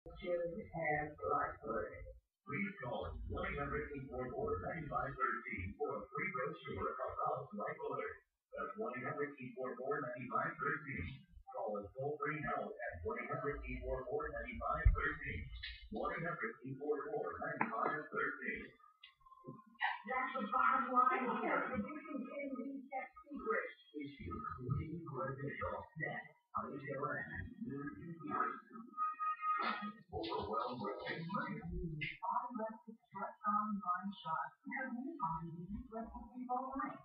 Chili and blackberry. Please call 1-800-844-9513 for a free brochure of house like alert. That's 1-800-844-9513. Call us toll free now at 1-800-844-9513. 1-800-844-9513. That's the bottom line here. Reducing candy kept secret. Issue beneficial. That on the tail end. Overwhelmed with I left the stress on line shot. Have you on these recipe all night?